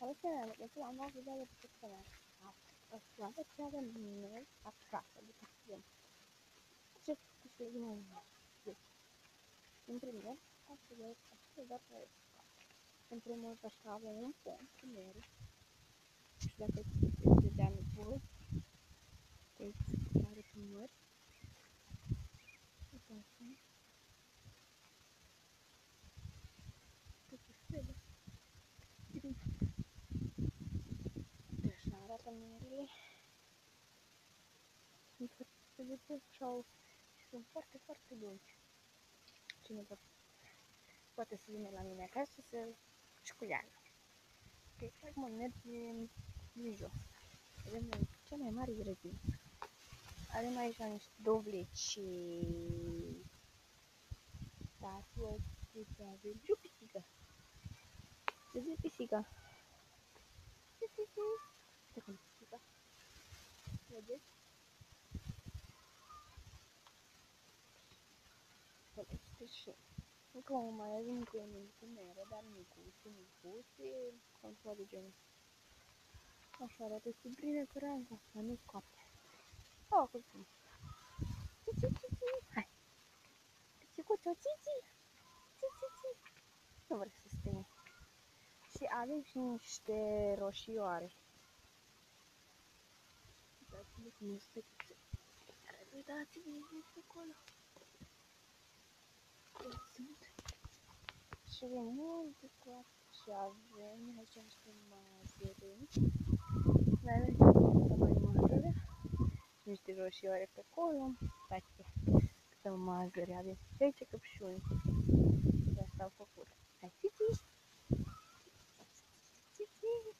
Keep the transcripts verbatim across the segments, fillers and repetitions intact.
Aveți în legătură, am luat vedea de pe ce mea. Aveți ce avem noi acasă, după ce avem. Ce câștig din nou? În primul, asta de asta, doar pe în primul, așa avem un pont cu mere. Și dacă este de anul voi, deci are pe mări. Uitați-mă. Așa arată merele. Sunt foarte dulce și sunt foarte, foarte dulci. Cine poate, poate să vină la mine acasă să șculeagă. Că acum mergem din jos. Avem cea mai mare grădină. Avem aici niște dovleci. Da, tu ce avem? Și o pisică. Vezi pisica? Uite cum pisica. Vedeți? Vedeți și încă mai avem cu micuțe mere, dar micuțe, micuțe, control de genul. Așa arată cu bine căranca, să nu scoate. Oh, cum spune. Hai. Pisicuțo, țiți. Țiți. Nu vreau să stăie. Și avem și niște roșioare. Uitați-vă cum este. Uitați-vă este acolo. Sunt. Și avem multe coate. Și avem aici niște mazăre. Mai avem și mai mazăre. Niște roșioare pe acolo. Uitați-vă câtă mazăre avem. Și aici căpșuni. De asta au făcut. Hai, țiți! Țiți!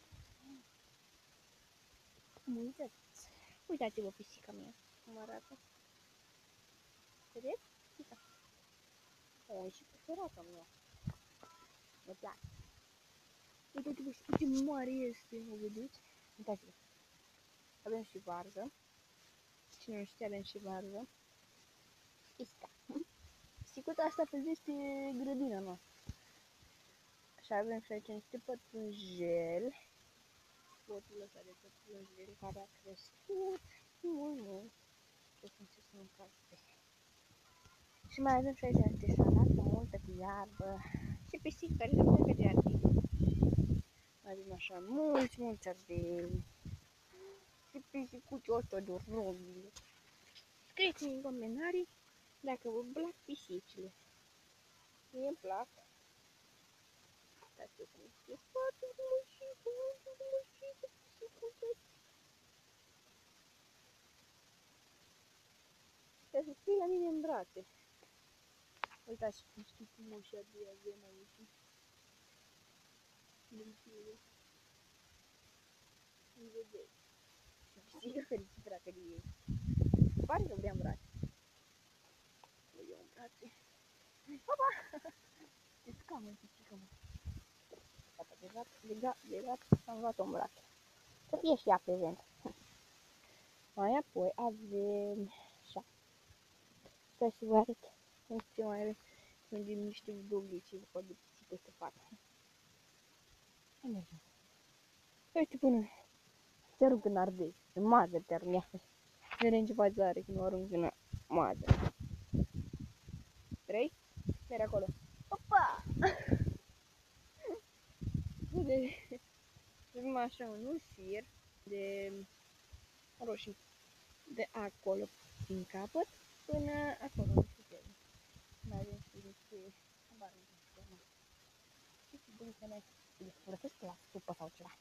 Uitați! Uitați-vă pisica mea. Cum arată. Vedeți? Pisica. O, e și preferata mea. Mă place. Uitați-vă și ce mare este. O vedeți? Uitați-vă. Avem și varză. Cine nu știe, avem și varză. Pisica. Pisicuța asta păzește grădina noastră. Și avem și aici niște pătrunjeli. Potul ăsta de pătrunjeli care a crescut mult, mult. Și o să să mâncați. Și mai avem și aici niște salată multă cu iarbă. Și pisică care se mănâncă de ardei. Mai avem așa mulți, mulți ardei. Și pisicuții ăsta de robi. Scrieți-mi în comentarii dacă vă plac pisicile. Mie îmi plac. Uitați-vă cum este foarte frumușică, foarte frumușică pisicuța. Trebuie să fie la mine în brațe. Uitați cum știu frumoși ardei avem aici. Dulciile. Îi vedeți. Pisică fericită dacă de ei. Pare că vrea în brațe. O iau în brațe. Papa! Deci cam în pisică, mă. Gata, de gat, de gat, de gat, am luat-o în brațe. Să fie și ea prezent. Mai apoi avem așa. Stai să vă arăt ce mai avem. Sunt din niște doblici după de pisică să fac. Hai mergem. Uite până te arunc în ardei. În mazăr te arunc. Vedem ce față are când o arunc în mazăr. Trei? Merg acolo. Opa! Avem așa un usir de roșii de acolo din capăt până acolo, nu știu ce. Mai avem și niște habar nu știu ce. Și bunica mea îi folosesc la supă sau ceva.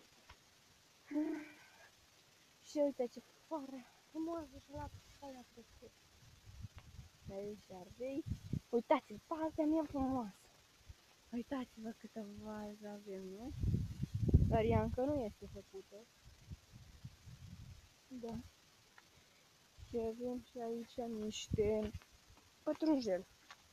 Și uite ce fară frumoasă și la care a crescut. Mai avem și ardei. Uitați-vă, partea mea frumoasă. Uitați-vă câtă varză avem, nu? Dar ea încă nu este făcută. Da. Și avem și aici niște pătrunjeli.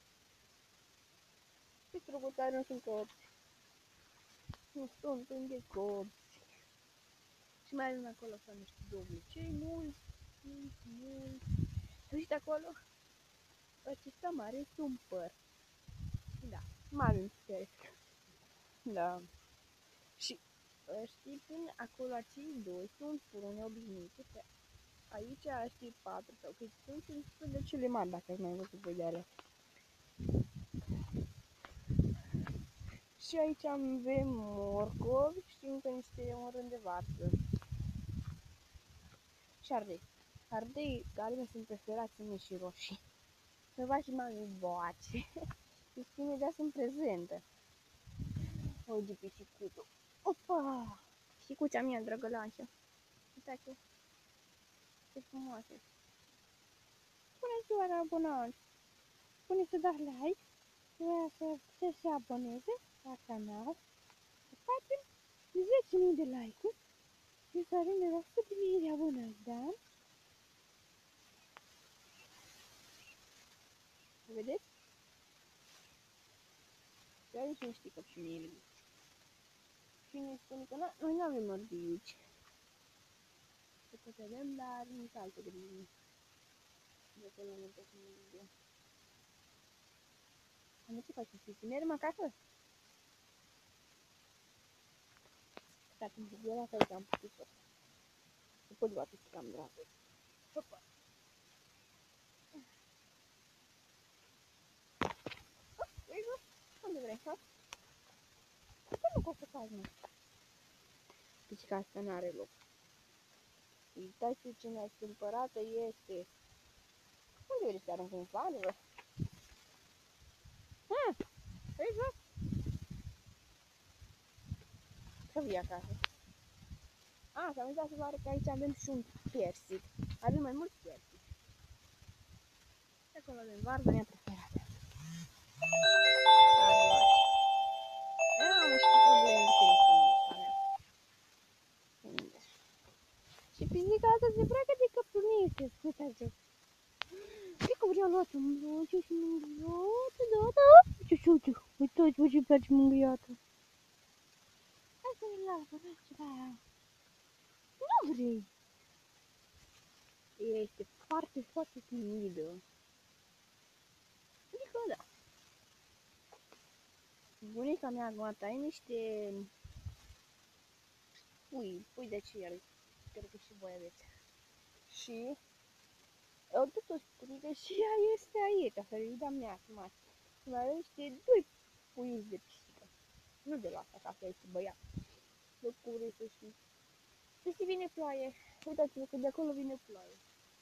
Și strugutari nu sunt copți. Nu sunt încă copți. Și mai avem acolo așa niște dovlecei mulți, mulți, mulți. Uite acolo? Acesta mare este un păr. Da, mai avem putere. Da. Și știi, până acolo acei doi sunt furune obișnuite, pe aici știi patru sau cât sunt, sunt destul de cele mari, dacă ați mai văzut voi de alea. Și aici avem morcovi și încă niște un rând de varză. Și ardei. Ardei galbeni sunt preferații mei și roșii. Să faci și mami boace. Și imediat sunt prezentă. Uite pisicuțul. Opa! Pisicuța mea drăgălașă. Uitați-o. Ce frumoasă. Bună ziua la abonat. Spune să dați like. Vrea să puteți să aboneze la canal. Să facem zece mii de like-uri. Și să ajungem la o sută de mii de abonați, da? Vedeți? Chiar nici nu știi căpșunile. Și ne spune că noi nu avem orbiuci. Să tot avem, dar nu sunt alte griji. De acolo nu pot să mă video. Am ce faci? Să mergem acasă? Dacă îmi zic eu, asta am putut-o. Nu pot lua pisica în brațe. Opa! Vrei jos? Unde vrei, ha? Că nu pot să faci, mă. Pisica asta n-are loc. Uitați-vă ce mai cumpărată este. Unde vrei să arunc în vale, bă? Ha! Vrei jos? Să vii acasă. A, s-am uitat să vă arăt că aici avem și un persic. Avem mai mulți persici. Și acolo avem varza mea preferată. Am și probleme cu telefonul ăsta mea. Și pisica asta se bracă de căpuniște, uitați-o. Cred că vreau luat un broce și mângâiată, da, da. Uite, uite, uitați-vă ce-mi place mângâiată. Hai să ne las, bă, ceva. Nu vrei. Este foarte, foarte timidă. Adică, da. Bunica mea acum taie niște pui, pui de cer. Cred că și voi aveți. Și eu tot o spune și ea este aici, ca să-i dăm neac mari. Mai are niște doi puiuși de pisică. Nu de la asta, ca să este băiat. Nu vrei să știi. Și vine ploaie. Uitați-vă că de acolo vine ploaie.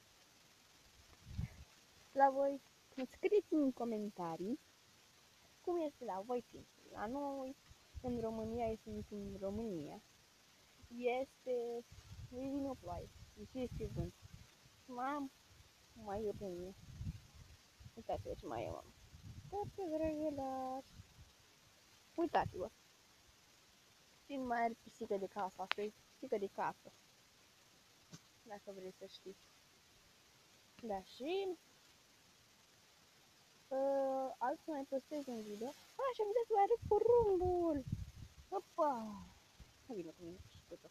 La voi, scrieți în comentarii cum este la voi timpul. La noi, în România, este în România, este, vine o ploaie, și este vânt. Mam, mai e pe mine. Uitați-vă ce mai e, mam. Foarte drăgălaș. Uitați-vă. Cine mai are pisică de casă, asta e pisică de casă. Dacă vreți să știți. Da, și uh, altfel mai postez un video. Ah, și am zis să vă arăt porumbul. Opa! Hai vină cu mine și tot.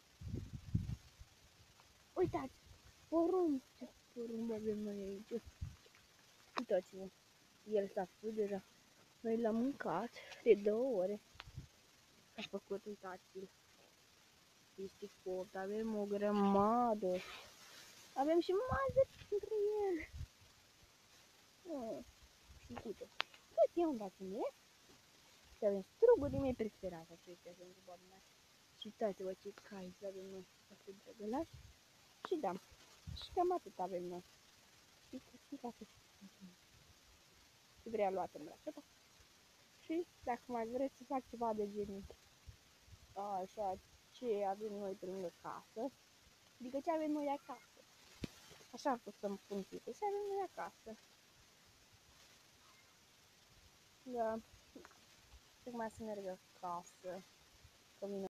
Uitați! Porumb! Ce porumb avem noi aici? Uitați-vă! El s-a făcut deja. Noi l-am mâncat de două ore. A făcut, uitați-l. Este fort, avem o grămadă. Avem și mazăre între ele. Oh, și uite. Cât e un dați-mi? Și avem strugurii mei preferați. Aceștia sunt cu bani mari. Și uitați-vă ce cai avem noi. Foarte drăgălași. Și da. Și cam atât avem noi. Și ca să și vrea luat în brațe, da? Și dacă mai vreți să fac ceva de genul așa, ce avem noi pe lângă casă, adică ce avem noi acasă. Așa am pus să-mi pun tipe, ce avem noi acasă. Da. Acum să merg acasă, că vine